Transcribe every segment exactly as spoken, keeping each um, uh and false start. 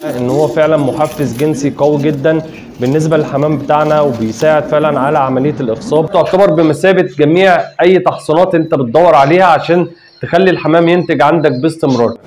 ان هو فعلا محفز جنسي قوي جدا بالنسبه للحمام بتاعنا، وبيساعد فعلا على عمليه الاخصاب. تعتبر بمثابه جميع اي تحصينات انت بتدور عليها عشان تخلي الحمام ينتج عندك باستمرار.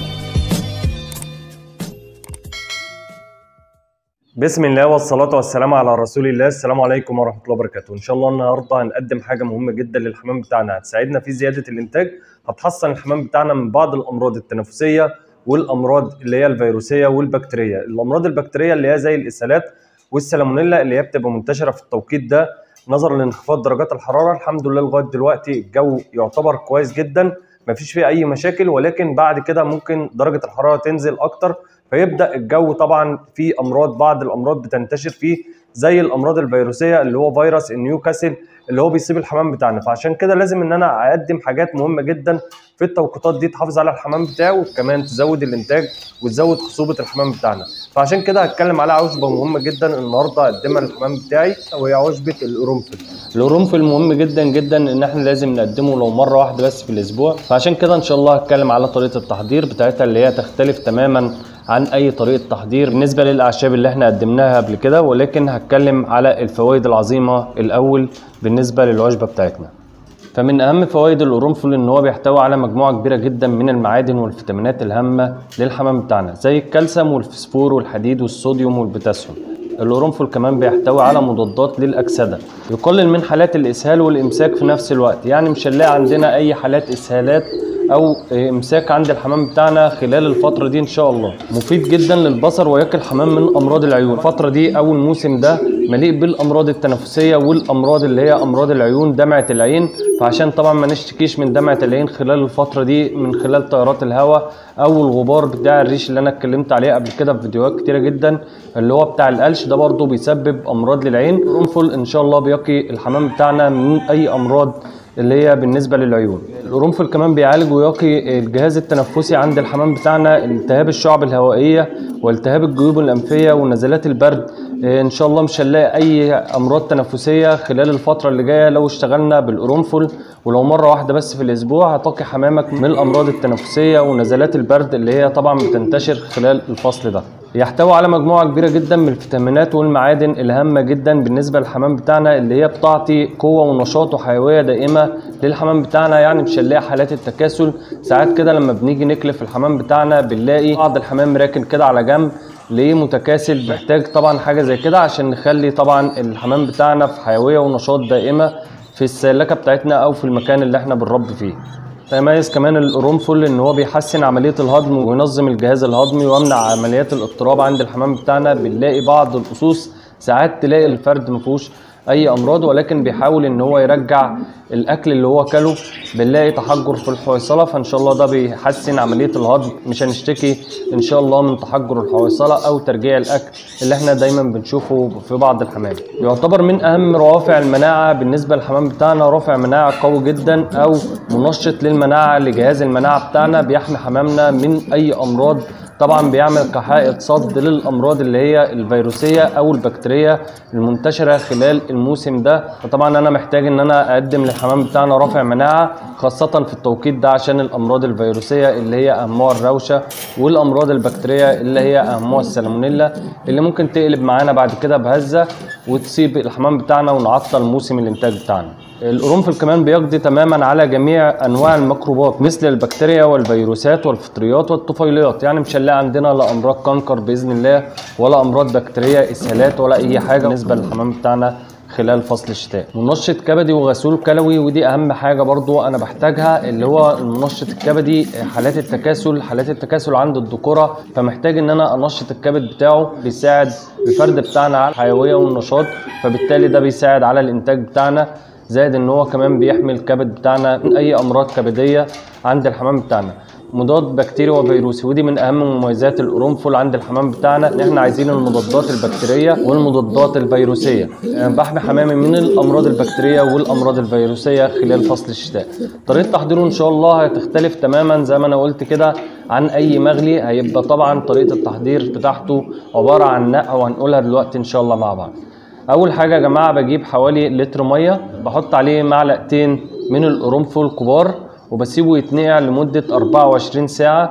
بسم الله والصلاة والسلام على رسول الله. السلام عليكم ورحمة الله وبركاته. إن شاء الله النهاردة هنقدم حاجة مهمة جدا للحمام بتاعنا هتساعدنا في زيادة الإنتاج، هتحصن الحمام بتاعنا من بعض الأمراض التنفسية والأمراض اللي هي الفيروسية والبكتيرية. الأمراض البكتيرية اللي هي زي الإسهالات والسالمونيلا اللي هي بتبقى منتشرة في التوقيت ده نظرا لانخفاض درجات الحرارة. الحمد لله لغاية دلوقتي الجو يعتبر كويس جدا، مفيش فيه أي مشاكل، ولكن بعد كده ممكن درجة الحرارة تنزل أكتر، فيبدا الجو طبعا في امراض، بعض الامراض بتنتشر فيه زي الامراض الفيروسيه اللي هو فيروس نيوكاسل اللي هو بيصيب الحمام بتاعنا. فعشان كده لازم ان انا اقدم حاجات مهمه جدا في التوقيتات دي تحافظ على الحمام بتاعه، وكمان تزود الانتاج وتزود خصوبه الحمام بتاعنا. فعشان كده هتكلم على عشبه مهمه جدا النهارده اقدمها للحمام بتاعي، وهي عشبه القرنفل. القرنفل مهم جدا جدا ان احنا لازم نقدمه لو مره واحده بس في الاسبوع. فعشان كده ان شاء الله هتكلم على طريقه التحضير بتاعتها اللي هي تختلف تماما عن اي طريقه تحضير بالنسبه للاعشاب اللي احنا قدمناها قبل كده، ولكن هتكلم على الفوائد العظيمه الاول بالنسبه للعشبه بتاعتنا. فمن اهم فوائد القرنفل ان هو بيحتوي على مجموعه كبيره جدا من المعادن والفيتامينات الهامه للحمام بتاعنا زي الكالسيوم والفسفور والحديد والصوديوم والبوتاسيوم. القرنفل كمان بيحتوي على مضادات للاكسده يقلل من حالات الاسهال والامساك في نفس الوقت، يعني مش هنلاقي عندنا اي حالات اسهالات او امساك عند الحمام بتاعنا خلال الفتره دي ان شاء الله. مفيد جدا للبصر ويقي الحمام من امراض العيون. الفتره دي او الموسم ده مليء بالامراض التنفسيه والامراض اللي هي امراض العيون، دمعه العين. فعشان طبعا ما نشتكيش من دمعه العين خلال الفتره دي من خلال تيارات الهواء او الغبار بتاع الريش اللي انا اتكلمت عليه قبل كده في فيديوهات كتيره جدا اللي هو بتاع القلش ده، برضو بيسبب امراض للعين. القرنفل ان شاء الله بيقي الحمام بتاعنا من اي امراض اللي هي بالنسبه للعيون. القرنفل كمان بيعالج ويقي الجهاز التنفسي عند الحمام بتاعنا، التهاب الشعب الهوائيه والتهاب الجيوب الانفيه ونزلات البرد. ان شاء الله مش هنلاقي اي امراض تنفسيه خلال الفتره اللي جايه لو اشتغلنا بالقرنفل، ولو مره واحده بس في الاسبوع هتقي حمامك من الامراض التنفسيه ونزلات البرد اللي هي طبعا بتنتشر خلال الفصل ده. يحتوي على مجموعه كبيره جدا من الفيتامينات والمعادن الهامه جدا بالنسبه للحمام بتاعنا اللي هي بتعطي قوه ونشاط وحيويه دائمه للحمام بتاعنا، يعني مش هنلاقي حالات التكاسل. ساعات كده لما بنيجي نكلف الحمام بتاعنا بنلاقي بعض الحمام راكن كده على جنب ليه متكاسل. محتاج طبعا حاجه زي كده عشان نخلي طبعا الحمام بتاعنا في حيويه ونشاط دائمه في السلكه بتاعتنا او في المكان اللي احنا بنربي فيه. تميز كمان القرنفل ان هو بيحسن عمليه الهضم وينظم الجهاز الهضمي ويمنع عمليات الاضطراب عند الحمام بتاعنا. بنلاقي بعض الأصوص ساعات تلاقي الفرد مفيهوش اي امراض، ولكن بيحاول ان هو يرجع الاكل اللي هو كله. بنلاقي تحجر في الحويصله، فان شاء الله ده بيحسن عمليه الهضم. مش هنشتكي ان شاء الله من تحجر الحويصله او ترجيع الاكل اللي احنا دايما بنشوفه في بعض الحمام. يعتبر من اهم روافع المناعه بالنسبه للحمام بتاعنا رافع مناعه قوي جدا او منشط للمناعه لجهاز المناعه بتاعنا، بيحمي حمامنا من اي امراض. طبعا بيعمل كحائط صد للامراض اللي هي الفيروسيه او البكتيريه المنتشره خلال الموسم ده. فطبعا انا محتاج ان انا اقدم للحمام بتاعنا رافع مناعه خاصه في التوقيت ده عشان الامراض الفيروسيه اللي هي اهمها الروشه، والامراض البكتيريه اللي هي اهمها السالمونيلا اللي ممكن تقلب معانا بعد كده بهزه وتصيب الحمام بتاعنا ونعطل موسم الانتاج بتاعنا. القرنفل كمان بيقضي تماما على جميع انواع الميكروبات مثل البكتيريا والفيروسات والفطريات والطفيليات، يعني مش هنلاقي عندنا لا امراض كانكر باذن الله ولا امراض بكتيريه اسهالات ولا اي حاجه بالنسبه للحمام بتاعنا خلال فصل الشتاء. منشط كبدي وغسول كلوي، ودي اهم حاجه برضو انا بحتاجها اللي هو المنشط الكبدي. حالات التكاسل حالات التكاسل عند الذكوره، فمحتاج ان انا انشط الكبد بتاعه، بيساعد الفرد بتاعنا على الحيويه والنشاط، فبالتالي ده بيساعد على الانتاج بتاعنا. زائد ان هو كمان بيحمي الكبد بتاعنا من اي امراض كبديه عند الحمام بتاعنا. مضاد بكتيري وفيروسي، ودي من اهم مميزات القرنفل عند الحمام بتاعنا ان احنا عايزين المضادات البكتيريه والمضادات الفيروسيه. يعني بحمي حمامي من الامراض البكتيريه والامراض الفيروسيه خلال فصل الشتاء. طريقه تحضيره ان شاء الله هتختلف تماما زي ما انا قلت كده عن اي مغلي. هيبقى طبعا طريقه التحضير بتاعته عباره عن نقع، وهنقولها دلوقتي ان شاء الله مع بعض. اول حاجه يا جماعه بجيب حوالي لتر ميه، بحط عليه معلقتين من القرنفل كبار وبسيبه يتنقع لمده أربعة وعشرين ساعه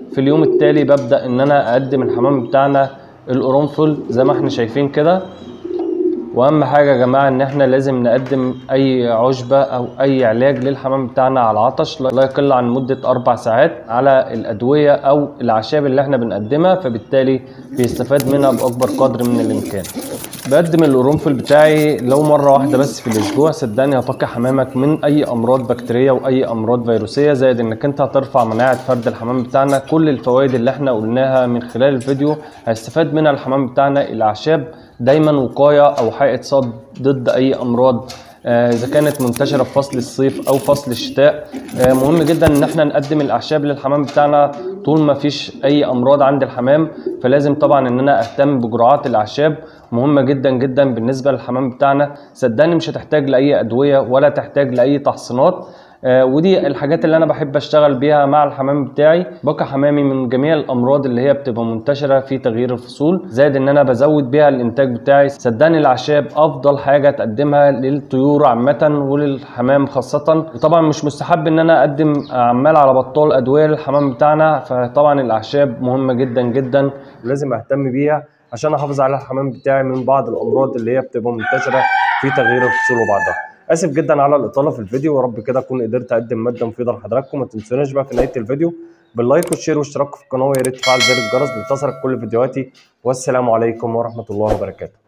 في اليوم التالي ببدأ ان انا اقدم الحمام بتاعنا القرنفل زي ما احنا شايفين كده. واهم حاجه يا جماعه ان احنا لازم نقدم اي عشبه او اي علاج للحمام بتاعنا على العطش لا يقل عن مده اربع ساعات على الادويه او الاعشاب اللي احنا بنقدمها، فبالتالي بيستفاد منها باكبر قدر من الامكان. بقدم القرنفل بتاعي لو مره واحده بس في الاسبوع، صدقني هتقي حمامك من اي امراض بكتيريه واي امراض فيروسيه، زائد انك انت هترفع مناعه فرد الحمام بتاعنا. كل الفوائد اللي احنا قلناها من خلال الفيديو هيستفاد منها الحمام بتاعنا. الاعشاب دايما وقايه او حائط صد ضد اي امراض اذا كانت منتشره في فصل الصيف او فصل الشتاء. مهم جدا ان احنا نقدم الاعشاب للحمام بتاعنا طول ما فيش اي امراض عند الحمام، فلازم طبعا ان انا اهتم بجرعات الاعشاب، مهمه جدا جدا بالنسبه للحمام بتاعنا. صدقني مش هتحتاج لاي ادويه ولا تحتاج لاي تحصينات، آه ودي الحاجات اللي انا بحب اشتغل بيها مع الحمام بتاعي. بقى حمامي من جميع الامراض اللي هي بتبقى منتشره في تغيير الفصول، زائد ان انا بزود بيها الانتاج بتاعي. صدقني الاعشاب افضل حاجه تقدمها للطيور عامه وللحمام خاصه. وطبعا مش مستحب ان انا اقدم عمال على بطال ادويه للحمام بتاعنا، فطبعا الاعشاب مهمه جدا جدا لازم اهتم بيها عشان احافظ على الحمام بتاعي من بعض الامراض اللي هي بتبقى منتشره في تغيير الفصول وبعضها. اسف جدا على الاطاله في الفيديو، ورب كده اكون قدرت اقدم ماده مفيده لحضراتكم. ما تنسوناش بقى في نهايه الفيديو باللايك والشير والاشتراك في القناه، ويا ريت تفعل زر الجرس لتصلك كل فيديوهاتي. والسلام عليكم ورحمه الله وبركاته.